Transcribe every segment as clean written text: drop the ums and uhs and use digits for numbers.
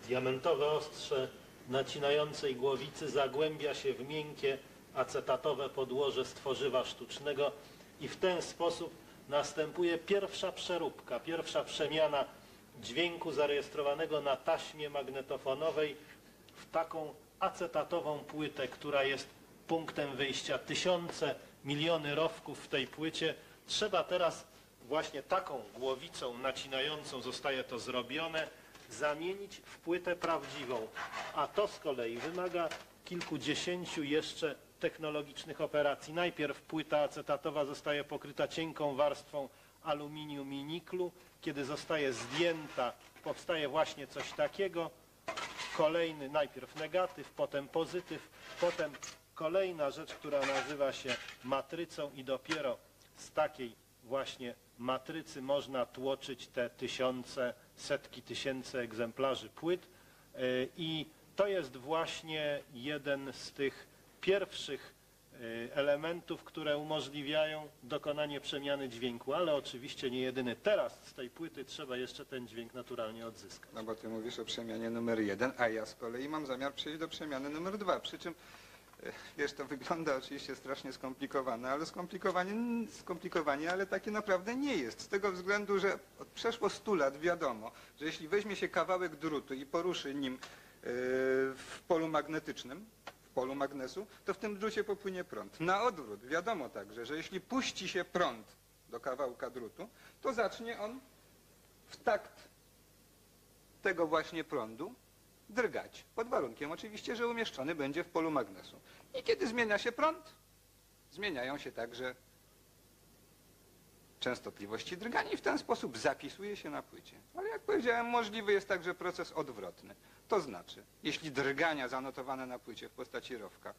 Diamentowe ostrze nacinającej głowicy zagłębia się w miękkie acetatowe podłoże z tworzywa sztucznego i w ten sposób następuje pierwsza przeróbka, pierwsza przemiana dźwięku zarejestrowanego na taśmie magnetofonowej w taką acetatową płytę, która jest punktem wyjścia. Tysiące, miliony rowków w tej płycie. Trzeba teraz właśnie taką głowicą nacinającą, zostaje to zrobione, zamienić w płytę prawdziwą. A to z kolei wymaga kilkudziesięciu jeszcze technologicznych operacji. Najpierw płyta acetatowa zostaje pokryta cienką warstwą aluminium i niklu. Kiedy zostaje zdjęta, powstaje właśnie coś takiego. Kolejny, najpierw negatyw, potem pozytyw, potem kolejna rzecz, która nazywa się matrycą i dopiero z takiej właśnie matrycy można tłoczyć te tysiące, setki tysięcy egzemplarzy płyt i to jest właśnie jeden z tych pierwszych elementów, które umożliwiają dokonanie przemiany dźwięku, ale oczywiście nie jedyny. Teraz z tej płyty trzeba jeszcze ten dźwięk naturalnie odzyskać. No bo ty mówisz o przemianie numer 1, a ja z kolei mam zamiar przejść do przemiany numer 2, przy czym wiesz, to wygląda oczywiście strasznie skomplikowane, ale skomplikowanie, ale takie naprawdę nie jest. Z tego względu, że od przeszło 100 lat wiadomo, że jeśli weźmie się kawałek drutu i poruszy nim w polu magnetycznym, w polu magnesu, to w tym drucie popłynie prąd. Na odwrót wiadomo także, że jeśli puści się prąd do kawałka drutu, to zacznie on w takt tego właśnie prądu drgać. Pod warunkiem oczywiście, że umieszczony będzie w polu magnesu. I kiedy zmienia się prąd, zmieniają się także częstotliwości drgania i w ten sposób zapisuje się na płycie. Ale jak powiedziałem, możliwy jest także proces odwrotny. To znaczy, jeśli drgania zanotowane na płycie w postaci rowka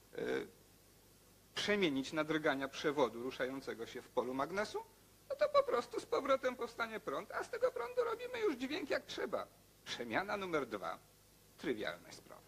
przemienić na drgania przewodu ruszającego się w polu magnesu, no to po prostu z powrotem powstanie prąd, a z tego prądu robimy już dźwięk jak trzeba. Przemiana numer 2. Trywialna sprawa.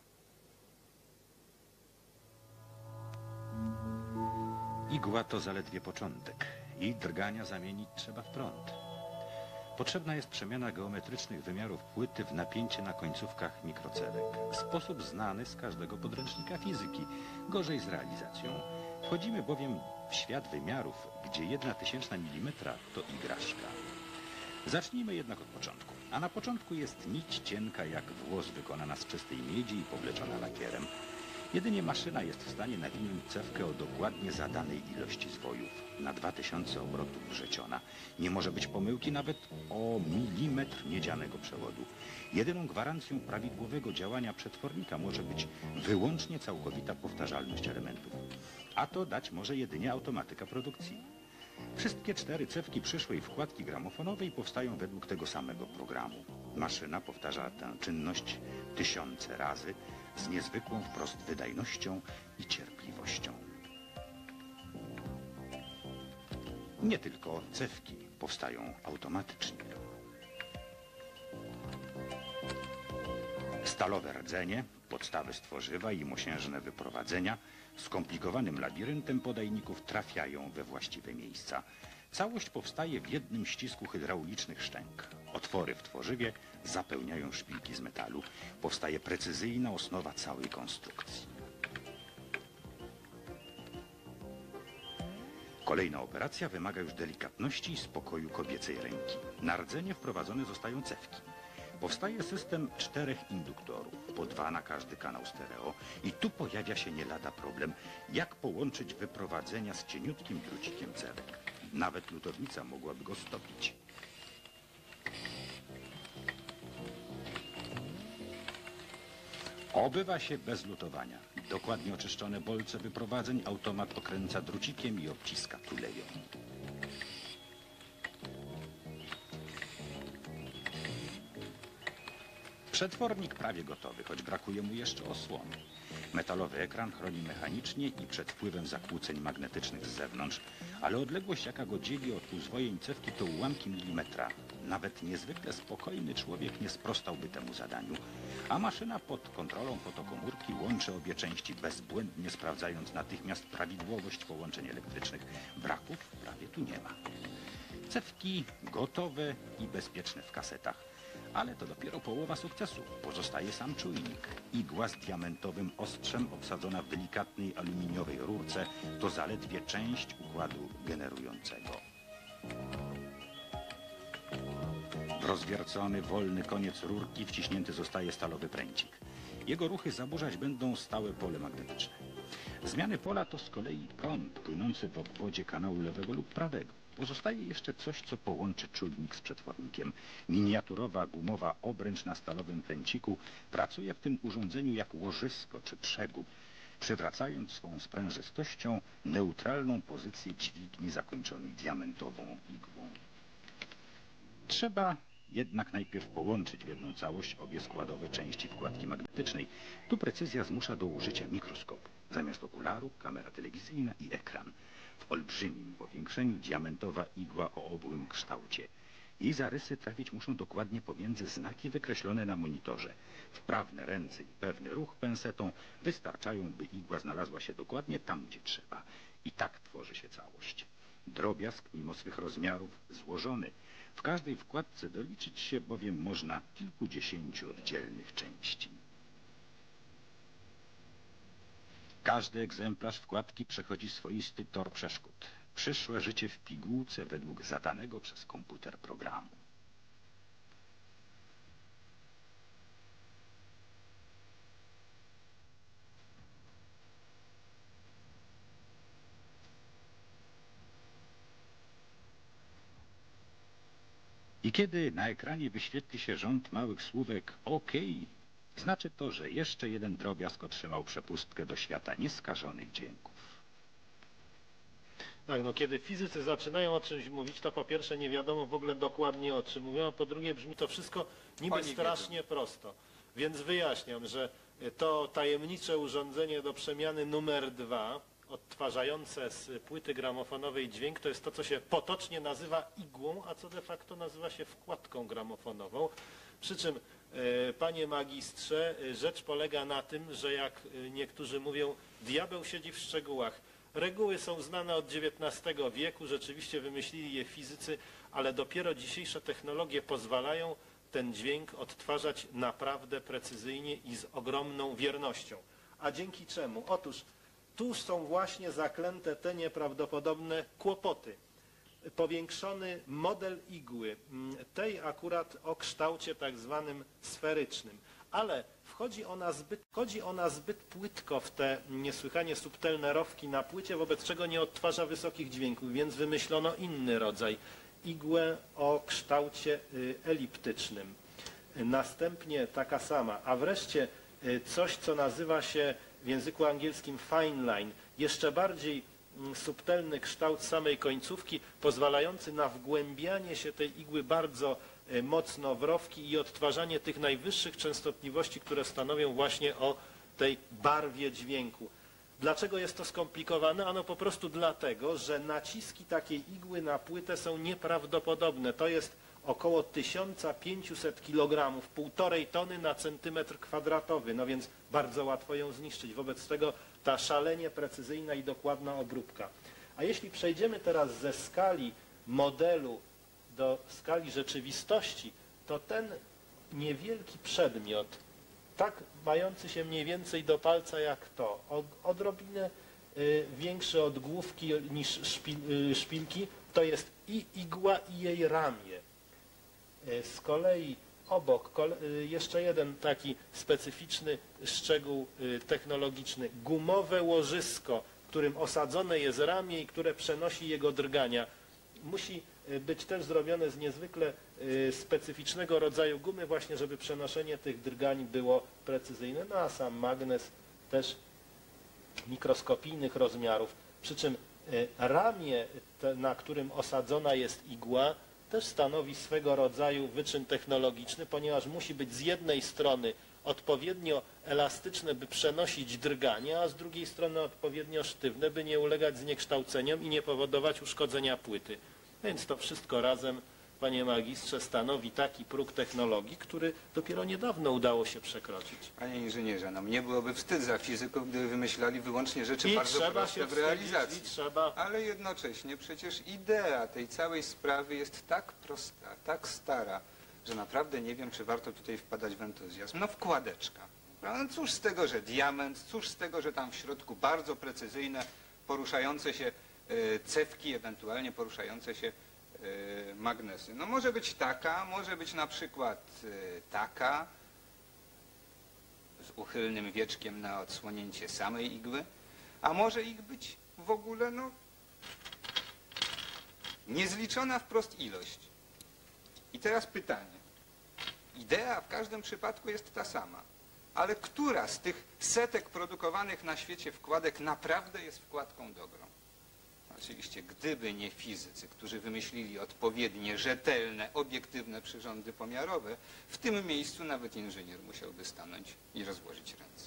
Igła to zaledwie początek i drgania zamienić trzeba w prąd. Potrzebna jest przemiana geometrycznych wymiarów płyty w napięcie na końcówkach mikrocelek. Sposób znany z każdego podręcznika fizyki, gorzej z realizacją. Wchodzimy bowiem w świat wymiarów, gdzie 1/1000 milimetra to igraszka. Zacznijmy jednak od początku. A na początku jest nić cienka jak włos, wykonana z czystej miedzi i powleczona lakierem. Jedynie maszyna jest w stanie nawinąć cewkę o dokładnie zadanej ilości zwojów. Na 2000 obrotów wrzeciona. Nie może być pomyłki nawet o milimetr miedzianego przewodu. Jedyną gwarancją prawidłowego działania przetwornika może być wyłącznie całkowita powtarzalność elementów. A to dać może jedynie automatyka produkcji. Wszystkie 4 cewki przyszłej wkładki gramofonowej powstają według tego samego programu. Maszyna powtarza tę czynność tysiące razy z niezwykłą wprost wydajnością i cierpliwością. Nie tylko cewki powstają automatycznie. Stalowe rdzenie, podstawy stworzywa i mosiężne wyprowadzenia skomplikowanym labiryntem podajników trafiają we właściwe miejsca. Całość powstaje w jednym ścisku hydraulicznych szczęk. Otwory w tworzywie zapełniają szpilki z metalu. Powstaje precyzyjna osnowa całej konstrukcji. Kolejna operacja wymaga już delikatności i spokoju kobiecej ręki. Na rdzenie wprowadzone zostają cewki. Powstaje system 4 induktorów, po 2 na każdy kanał stereo i tu pojawia się nie lada problem, jak połączyć wyprowadzenia z cieniutkim drucikiem cewek. Nawet lutownica mogłaby go stopić. Obywa się bez lutowania. Dokładnie oczyszczone bolce wyprowadzeń automat okręca drucikiem i obciska tuleją. Przetwornik prawie gotowy, choć brakuje mu jeszcze osłony. Metalowy ekran chroni mechanicznie i przed wpływem zakłóceń magnetycznych z zewnątrz, ale odległość, jaka go dzieli od uzwojeń cewki, to ułamki milimetra. Nawet niezwykle spokojny człowiek nie sprostałby temu zadaniu, a maszyna pod kontrolą fotokomórki łączy obie części bezbłędnie, sprawdzając natychmiast prawidłowość połączeń elektrycznych. Braków prawie tu nie ma. Cewki gotowe i bezpieczne w kasetach. Ale to dopiero połowa sukcesu. Pozostaje sam czujnik. Igła z diamentowym ostrzem obsadzona w delikatnej aluminiowej rurce to zaledwie część układu generującego. W rozwiercony, wolny koniec rurki wciśnięty zostaje stalowy pręcik. Jego ruchy zaburzać będą stałe pole magnetyczne. Zmiany pola to z kolei prąd płynący w obwodzie kanału lewego lub prawego. Pozostaje jeszcze coś, co połączy czujnik z przetwornikiem. Miniaturowa gumowa obręcz na stalowym pręciku pracuje w tym urządzeniu jak łożysko czy przegub, przywracając swą sprężystością neutralną pozycję dźwigni zakończonej diamentową igłą. Trzeba jednak najpierw połączyć w jedną całość obie składowe części wkładki magnetycznej. Tu precyzja zmusza do użycia mikroskopu. Zamiast okularu kamera telewizyjna i ekran. W olbrzymim powiększeniu diamentowa igła o obłym kształcie. Jej zarysy trafić muszą dokładnie pomiędzy znaki wykreślone na monitorze. Wprawne ręce i pewny ruch pensetą wystarczają, by igła znalazła się dokładnie tam, gdzie trzeba. I tak tworzy się całość. Drobiazg, mimo swych rozmiarów, złożony. W każdej wkładce doliczyć się bowiem można kilkudziesięciu oddzielnych części. Każdy egzemplarz wkładki przechodzi swoisty tor przeszkód. Przyszłe życie w pigułce według zadanego przez komputer programu. I kiedy na ekranie wyświetli się rząd małych słówek OK, znaczy to, że jeszcze jeden drobiazg otrzymał przepustkę do świata nieskażonych dźwięków. Tak, no kiedy fizycy zaczynają o czymś mówić, to po pierwsze nie wiadomo w ogóle dokładnie o czym mówią, a po drugie brzmi to wszystko niby Oni strasznie prosto. Więc wyjaśniam, że to tajemnicze urządzenie do przemiany numer 2, odtwarzające z płyty gramofonowej dźwięk, to jest to, co się potocznie nazywa igłą, a co de facto nazywa się wkładką gramofonową. Przy czym, panie magistrze, rzecz polega na tym, że jak niektórzy mówią, diabeł siedzi w szczegółach. Reguły są znane od XIX wieku, rzeczywiście wymyślili je fizycy, ale dopiero dzisiejsze technologie pozwalają ten dźwięk odtwarzać naprawdę precyzyjnie i z ogromną wiernością. A dzięki czemu? Otóż tu są właśnie zaklęte te nieprawdopodobne kłopoty. Powiększony model igły, tej akurat o kształcie tak zwanym sferycznym, ale wchodzi ona zbyt płytko w te niesłychanie subtelne rowki na płycie, wobec czego nie odtwarza wysokich dźwięków, więc wymyślono inny rodzaj, igłę o kształcie eliptycznym. Następnie taka sama, a wreszcie coś, co nazywa się w języku angielskim fine line, jeszcze bardziej subtelny kształt samej końcówki, pozwalający na wgłębianie się tej igły bardzo mocno w rowki i odtwarzanie tych najwyższych częstotliwości, które stanowią właśnie o tej barwie dźwięku. Dlaczego jest to skomplikowane? Ano po prostu dlatego, że naciski takiej igły na płytę są nieprawdopodobne. To jest około 1500 kg, 1,5 tony na centymetr kwadratowy, no więc bardzo łatwo ją zniszczyć. Wobec tego ta szalenie precyzyjna i dokładna obróbka. A jeśli przejdziemy teraz ze skali modelu do skali rzeczywistości, to ten niewielki przedmiot, tak mający się mniej więcej do palca jak to, odrobinę większy od główki niż szpilki, to jest i igła, i jej ramię. Z kolei obok jeszcze jeden taki specyficzny szczegół technologiczny. Gumowe łożysko, którym osadzone jest ramię i które przenosi jego drgania. Musi być też zrobione z niezwykle specyficznego rodzaju gumy właśnie, żeby przenoszenie tych drgań było precyzyjne. No a sam magnes też mikroskopijnych rozmiarów. Przy czym ramię, na którym osadzona jest igła, też stanowi swego rodzaju wyczyn technologiczny, ponieważ musi być z jednej strony odpowiednio elastyczne, by przenosić drganie, a z drugiej strony odpowiednio sztywne, by nie ulegać zniekształceniom i nie powodować uszkodzenia płyty. Więc to wszystko razem, panie magistrze, stanowi taki próg technologii, który dopiero niedawno udało się przekroczyć. Panie inżynierze, no mnie byłoby wstyd za fizyków, gdyby wymyślali wyłącznie rzeczy I bardzo trzeba proste się w realizacji. I trzeba... Ale jednocześnie przecież idea tej całej sprawy jest tak prosta, tak stara, że naprawdę nie wiem, czy warto tutaj wpadać w entuzjazm. No wkładeczka. No cóż z tego, że diament, cóż z tego, że tam w środku bardzo precyzyjne, poruszające się cewki, ewentualnie poruszające się magnesy. No może być taka, może być na przykład taka, z uchylnym wieczkiem na odsłonięcie samej igły, a może ich być w ogóle, no, niezliczona wprost ilość. I teraz pytanie. Idea w każdym przypadku jest ta sama, ale która z tych setek produkowanych na świecie wkładek naprawdę jest wkładką dobrą? Oczywiście, gdyby nie fizycy, którzy wymyślili odpowiednie, rzetelne, obiektywne przyrządy pomiarowe, w tym miejscu nawet inżynier musiałby stanąć i rozłożyć ręce.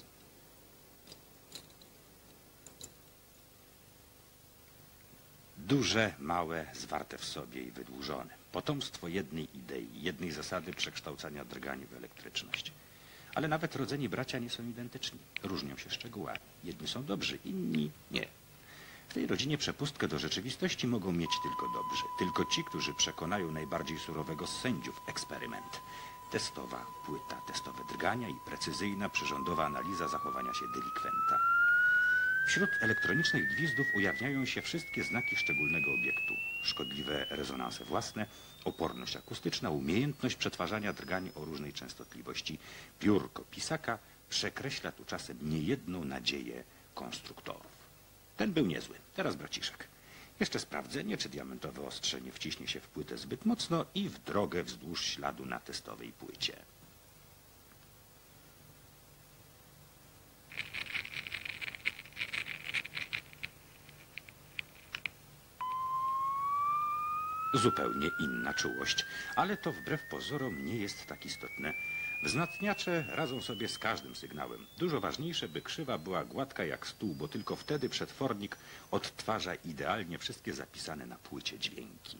Duże, małe, zwarte w sobie i wydłużone. Potomstwo jednej idei, jednej zasady przekształcania drgani w elektryczność. Ale nawet rodzeni bracia nie są identyczni. Różnią się szczegółami. Jedni są dobrzy, inni nie. W tej rodzinie przepustkę do rzeczywistości mogą mieć tylko dobrzy. Tylko ci, którzy przekonają najbardziej surowego z sędziów eksperyment. Testowa płyta, testowe drgania i precyzyjna, przyrządowa analiza zachowania się delikwenta. Wśród elektronicznych gwizdów ujawniają się wszystkie znaki szczególnego obiektu. Szkodliwe rezonanse własne, oporność akustyczna, umiejętność przetwarzania drgań o różnej częstotliwości. Piórko pisaka przekreśla tu czasem niejedną nadzieję konstruktorów. Ten był niezły. Teraz braciszek. Jeszcze sprawdzenie, czy diamentowe ostrze nie wciśnie się w płytę zbyt mocno i w drogę wzdłuż śladu na testowej płycie. Zupełnie inna czułość, ale to wbrew pozorom nie jest tak istotne. Wzmacniacze radzą sobie z każdym sygnałem. Dużo ważniejsze, by krzywa była gładka jak stół, bo tylko wtedy przetwornik odtwarza idealnie wszystkie zapisane na płycie dźwięki.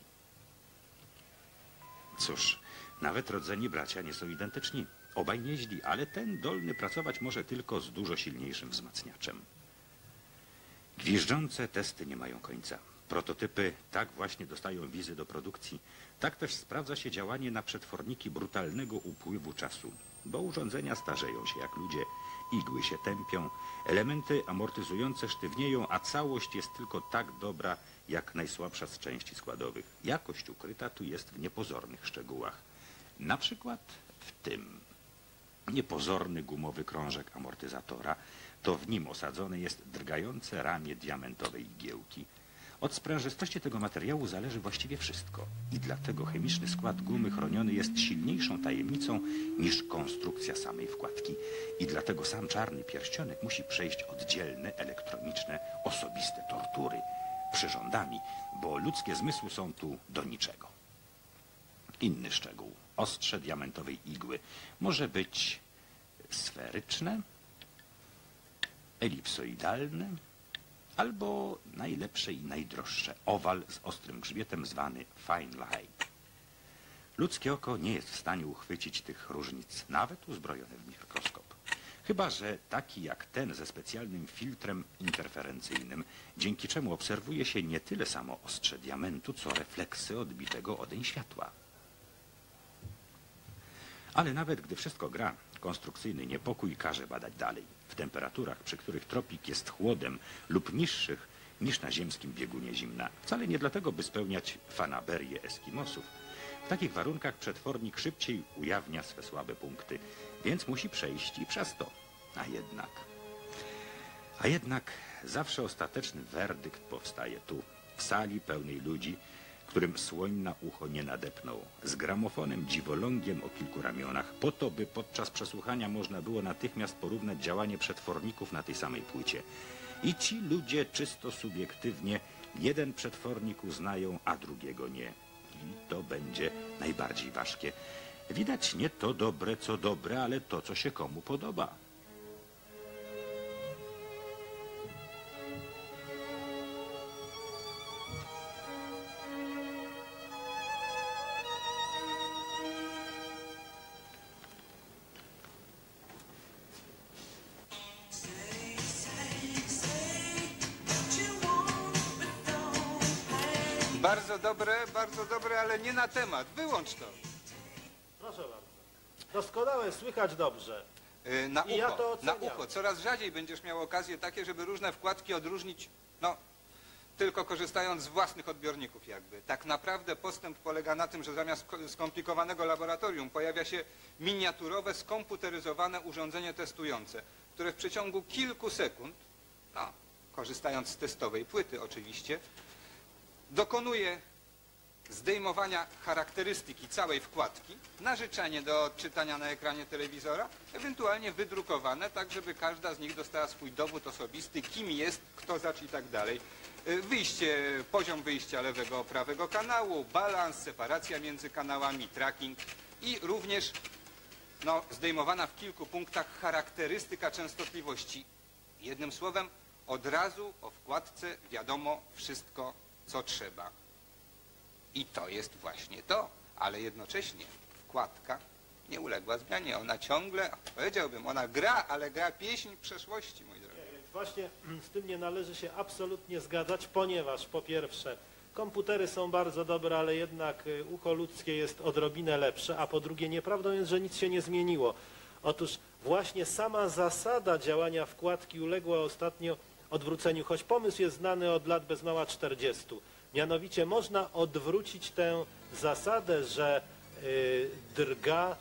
Cóż, nawet rodzeni bracia nie są identyczni. Obaj nieźli, ale ten dolny pracować może tylko z dużo silniejszym wzmacniaczem. Gwiżdżące testy nie mają końca. Prototypy tak właśnie dostają wizy do produkcji. Tak też sprawdza się działanie na przetworniki brutalnego upływu czasu, bo urządzenia starzeją się jak ludzie, igły się tępią, elementy amortyzujące sztywnieją, a całość jest tylko tak dobra, jak najsłabsza z części składowych. Jakość ukryta tu jest w niepozornych szczegółach. Na przykład w tym. Niepozorny gumowy krążek amortyzatora, to w nim osadzone jest drgające ramię diamentowej igiełki. Od sprężystości tego materiału zależy właściwie wszystko i dlatego chemiczny skład gumy chroniony jest silniejszą tajemnicą niż konstrukcja samej wkładki. I dlatego sam czarny pierścionek musi przejść oddzielne, elektroniczne, osobiste tortury przyrządami, bo ludzkie zmysły są tu do niczego. Inny szczegół. Ostrze diamentowej igły może być sferyczne, elipsoidalne, albo najlepsze i najdroższe, owal z ostrym grzbietem zwany fine line. Ludzkie oko nie jest w stanie uchwycić tych różnic, nawet uzbrojone w mikroskop. Chyba że taki jak ten ze specjalnym filtrem interferencyjnym, dzięki czemu obserwuje się nie tyle samo ostrze diamentu, co refleksy odbitego odeń światła. Ale nawet gdy wszystko gra, konstrukcyjny niepokój każe badać dalej. W temperaturach, przy których tropik jest chłodem lub niższych niż na ziemskim biegunie zimna. Wcale nie dlatego, by spełniać fanaberię Eskimosów. W takich warunkach przetwornik szybciej ujawnia swe słabe punkty, więc musi przejść i przez to. A jednak zawsze ostateczny werdykt powstaje tu, w sali pełnej ludzi, którym słoń na ucho nie nadepnął, z gramofonem dziwolągiem o kilku ramionach, po to, by podczas przesłuchania można było natychmiast porównać działanie przetworników na tej samej płycie. I ci ludzie czysto subiektywnie jeden przetwornik uznają, a drugiego nie. I to będzie najbardziej ważkie. Widać nie to dobre, co dobre, ale to, co się komu podoba. Bardzo dobre, ale nie na temat. Wyłącz to. Doskonałe, słychać dobrze. Na I ja to ucho, na oceniam. ucho. Coraz rzadziej będziesz miał okazję takie, żeby różne wkładki odróżnić, no, tylko korzystając z własnych odbiorników jakby. Tak naprawdę postęp polega na tym, że zamiast skomplikowanego laboratorium pojawia się miniaturowe, skomputeryzowane urządzenie testujące, które w przeciągu kilku sekund, no, korzystając z testowej płyty oczywiście, dokonuje zdejmowania charakterystyki całej wkładki na życzenie do odczytania na ekranie telewizora, ewentualnie wydrukowane, tak żeby każda z nich dostała swój dowód osobisty, kim jest, kto zacz i tak dalej. Poziom wyjścia lewego, prawego kanału, balans, separacja między kanałami, tracking i również no, zdejmowana w kilku punktach charakterystyka częstotliwości. Jednym słowem, od razu o wkładce wiadomo wszystko, co trzeba. I to jest właśnie to, ale jednocześnie wkładka nie uległa zmianie. Ona ciągle, powiedziałbym, ona gra, ale gra pieśń przeszłości, mój drogi. Więc właśnie z tym nie należy się absolutnie zgadzać, ponieważ po pierwsze komputery są bardzo dobre, ale jednak ucho ludzkie jest odrobinę lepsze, a po drugie nieprawdą jest, że nic się nie zmieniło. Otóż właśnie sama zasada działania wkładki uległa ostatnio odwróceniu, choć pomysł jest znany od lat bez mała 40. Mianowicie można odwrócić tę zasadę, że drga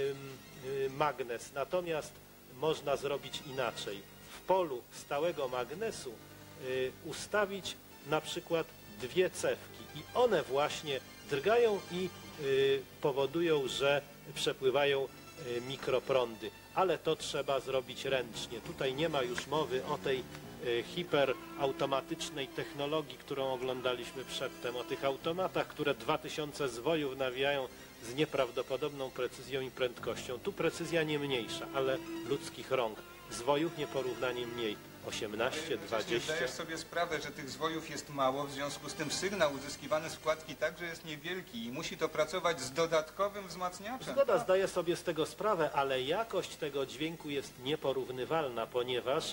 magnes, natomiast można zrobić inaczej. W polu stałego magnesu ustawić na przykład dwie cewki i one właśnie drgają i powodują, że przepływają mikroprądy. Ale to trzeba zrobić ręcznie. Tutaj nie ma już mowy o tej hiperautomatycznej technologii, którą oglądaliśmy przedtem, o tych automatach, które 2000 zwojów nawijają z nieprawdopodobną precyzją i prędkością. Tu precyzja nie mniejsza, ale ludzkich rąk. Zwojów nieporównanie mniej. 18, 20. Zdajesz sobie sprawę, że tych zwojów jest mało, w związku z tym sygnał uzyskiwany z wkładki także jest niewielki i musi to pracować z dodatkowym wzmacniaczem. Zgoda, zdaję sobie z tego sprawę, ale jakość tego dźwięku jest nieporównywalna, ponieważ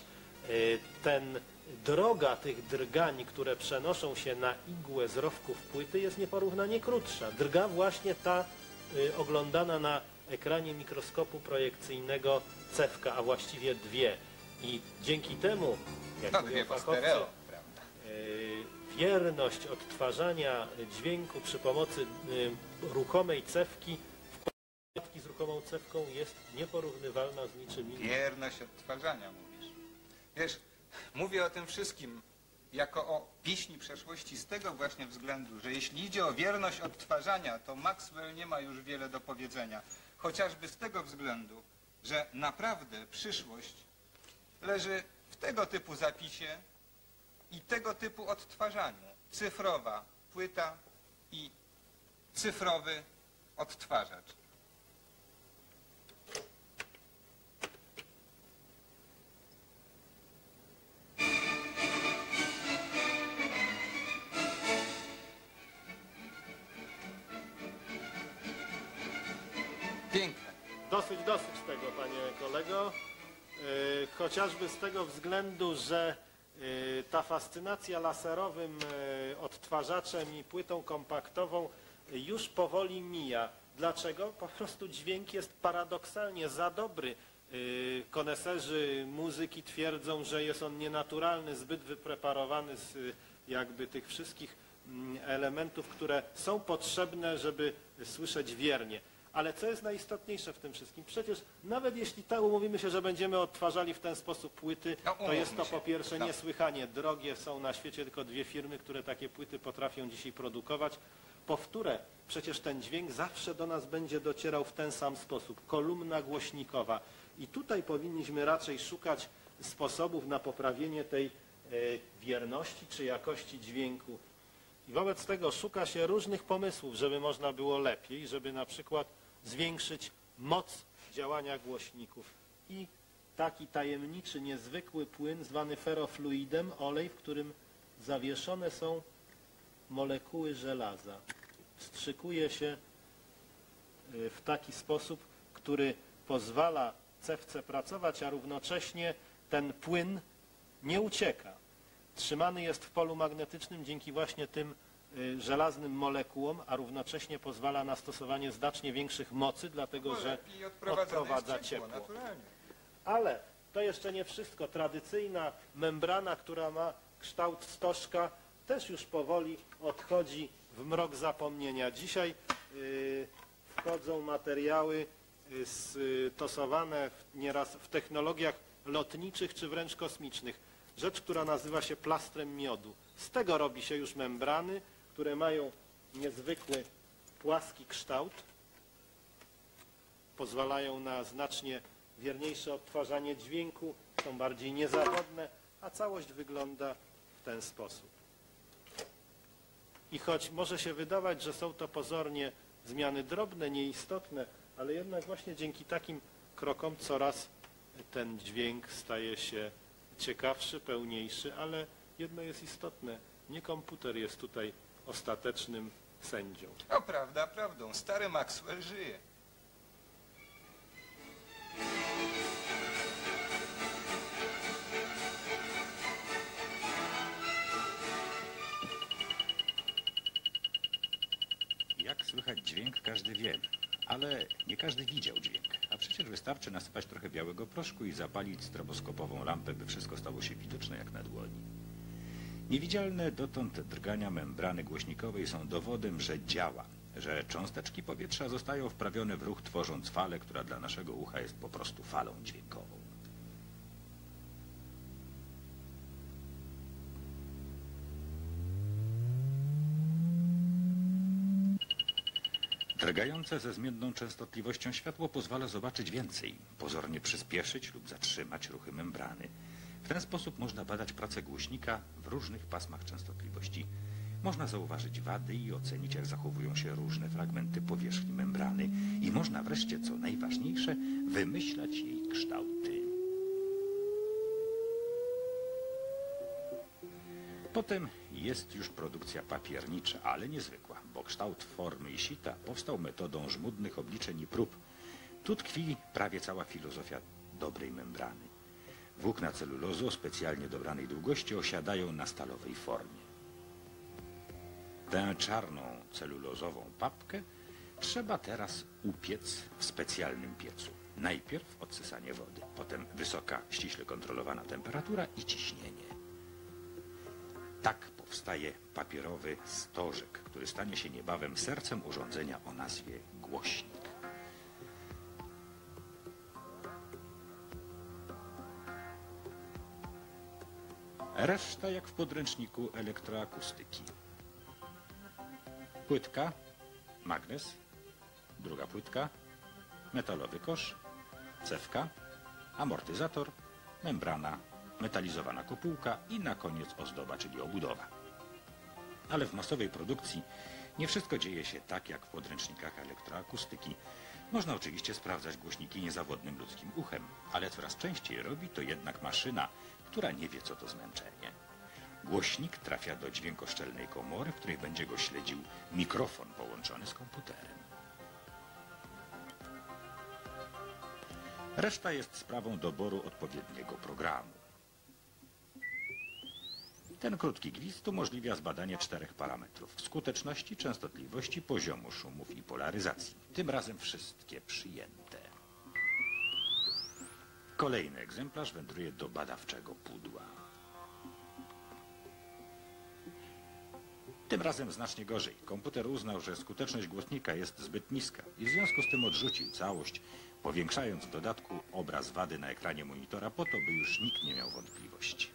droga tych drgań, które przenoszą się na igłę z rowków płyty, jest nieporównanie krótsza. Drga właśnie ta oglądana na ekranie mikroskopu projekcyjnego cewka, a właściwie dwie. I dzięki temu, jak No, mówią dwie po fachowcy, stereo, prawda? wierność odtwarzania dźwięku przy pomocy ruchomej cewki, wkładki z ruchomą cewką jest nieporównywalna z niczym innym. Wierność odtwarzania mówisz. Wiesz, mówię o tym wszystkim jako o pieśni przeszłości z tego właśnie względu, że jeśli idzie o wierność odtwarzania, to Maxwell nie ma już wiele do powiedzenia. Chociażby z tego względu, że naprawdę przyszłość leży w tego typu zapisie i tego typu odtwarzaniu. Cyfrowa płyta i cyfrowy odtwarzacz. Piękne. Dosyć tego, panie kolego. Chociażby z tego względu, że ta fascynacja laserowym odtwarzaczem i płytą kompaktową już powoli mija. Dlaczego? Po prostu dźwięk jest paradoksalnie za dobry. Koneserzy muzyki twierdzą, że jest on nienaturalny, zbyt wypreparowany z jakby tych wszystkich elementów, które są potrzebne, żeby słyszeć wiernie. Ale co jest najistotniejsze w tym wszystkim? Przecież nawet jeśli tak umówimy się, że będziemy odtwarzali w ten sposób płyty, to jest to po pierwsze niesłychanie drogie. Są na świecie tylko dwie firmy, które takie płyty potrafią dzisiaj produkować. Po wtóre, przecież ten dźwięk zawsze do nas będzie docierał w ten sam sposób. Kolumna głośnikowa. I tutaj powinniśmy raczej szukać sposobów na poprawienie tej wierności czy jakości dźwięku. I wobec tego szuka się różnych pomysłów, żeby można było lepiej, żeby na przykład zwiększyć moc działania głośników. I taki tajemniczy, niezwykły płyn zwany ferrofluidem, olej, w którym zawieszone są molekuły żelaza. Wstrzykuje się w taki sposób, który pozwala cewce pracować, a równocześnie ten płyn nie ucieka. Trzymany jest w polu magnetycznym dzięki właśnie tym żelaznym molekułom, a równocześnie pozwala na stosowanie znacznie większych mocy, dlatego że Lepiej odprowadza jest ciepło. naturalnie. Ale to jeszcze nie wszystko. Tradycyjna membrana, która ma kształt stożka, też już powoli odchodzi w mrok zapomnienia. Dzisiaj wchodzą materiały stosowane nieraz w technologiach lotniczych czy wręcz kosmicznych. Rzecz, która nazywa się plastrem miodu. Z tego robi się już membrany, które mają niezwykły płaski kształt, pozwalają na znacznie wierniejsze odtwarzanie dźwięku, są bardziej niezawodne, a całość wygląda w ten sposób. I choć może się wydawać, że są to pozornie zmiany drobne, nieistotne, ale jednak właśnie dzięki takim krokom coraz ten dźwięk staje się ciekawszy, pełniejszy, ale jedno jest istotne, nie komputer jest tutaj ostatecznym sędzią. O, prawda, prawdą. Stary Maxwell żyje. Jak słychać dźwięk, każdy wie, ale nie każdy widział dźwięk. A przecież wystarczy nasypać trochę białego proszku i zapalić stroboskopową lampę, by wszystko stało się widoczne jak na dłoni. Niewidzialne dotąd drgania membrany głośnikowej są dowodem, że działa, że cząsteczki powietrza zostają wprawione w ruch, tworząc falę, która dla naszego ucha jest po prostu falą dźwiękową. Drgające ze zmienną częstotliwością światło pozwala zobaczyć więcej, pozornie przyspieszyć lub zatrzymać ruchy membrany. W ten sposób można badać pracę głośnika w różnych pasmach częstotliwości. Można zauważyć wady i ocenić, jak zachowują się różne fragmenty powierzchni membrany. I można wreszcie, co najważniejsze, wymyślać jej kształty. Potem jest już produkcja papiernicza, ale niezwykła, bo kształt formy i sita powstał metodą żmudnych obliczeń i prób. Tu tkwi prawie cała filozofia dobrej membrany. Włókna celulozy o specjalnie dobranej długości osiadają na stalowej formie. Tę czarną celulozową papkę trzeba teraz upiec w specjalnym piecu. Najpierw odsysanie wody, potem wysoka, ściśle kontrolowana temperatura i ciśnienie. Tak powstaje papierowy stożek, który stanie się niebawem sercem urządzenia o nazwie głośnik. Reszta jak w podręczniku elektroakustyki. Płytka, magnes, druga płytka, metalowy kosz, cewka, amortyzator, membrana, metalizowana kopułka i na koniec ozdoba, czyli obudowa. Ale w masowej produkcji nie wszystko dzieje się tak, jak w podręcznikach elektroakustyki. Można oczywiście sprawdzać głośniki niezawodnym ludzkim uchem, ale coraz częściej robi to jednak maszyna, która nie wie, co to zmęczenie. Głośnik trafia do dźwiękoszczelnej komory, w której będzie go śledził mikrofon połączony z komputerem. Reszta jest sprawą doboru odpowiedniego programu. Ten krótki gwizd umożliwia zbadanie 4 parametrów: skuteczności, częstotliwości, poziomu szumów i polaryzacji. Tym razem wszystkie przyjęte. Kolejny egzemplarz wędruje do badawczego pudła. Tym razem znacznie gorzej. Komputer uznał, że skuteczność głośnika jest zbyt niska i w związku z tym odrzucił całość, powiększając w dodatku obraz wady na ekranie monitora po to, by już nikt nie miał wątpliwości.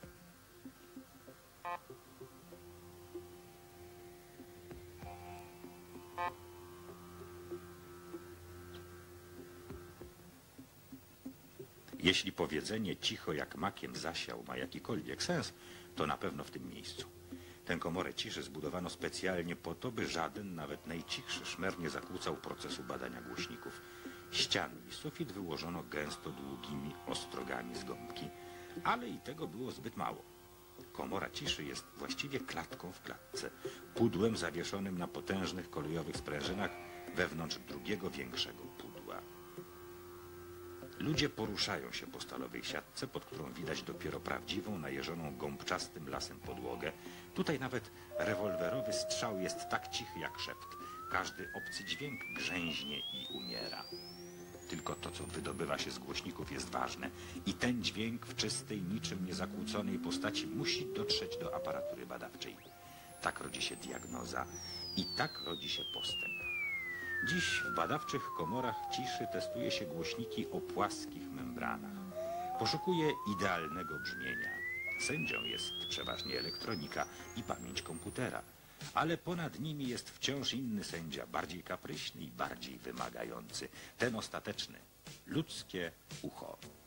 Jeśli powiedzenie cicho jak makiem zasiał ma jakikolwiek sens, to na pewno w tym miejscu. Tę komorę ciszy zbudowano specjalnie po to, by żaden, nawet najcichszy szmer nie zakłócał procesu badania głośników. Ściany i sufit wyłożono gęsto długimi ostrogami z gąbki, ale i tego było zbyt mało. Komora ciszy jest właściwie klatką w klatce, pudłem zawieszonym na potężnych kolejowych sprężynach wewnątrz drugiego większego pudła. Ludzie poruszają się po stalowej siatce, pod którą widać dopiero prawdziwą, najeżoną gąbczastym lasem podłogę, Tutaj nawet rewolwerowy strzał jest tak cichy jak szept. Każdy obcy dźwięk grzęźnie i umiera. Tylko to, co wydobywa się z głośników, jest ważne. I ten dźwięk w czystej, niczym niezakłóconej postaci musi dotrzeć do aparatury badawczej. Tak rodzi się diagnoza i tak rodzi się postęp. Dziś w badawczych komorach ciszy testuje się głośniki o płaskich membranach. Poszukuje idealnego brzmienia. Sędzią jest przeważnie elektronika i pamięć komputera. Ale ponad nimi jest wciąż inny sędzia, bardziej kapryśny i bardziej wymagający. Ten ostateczny, ludzkie ucho.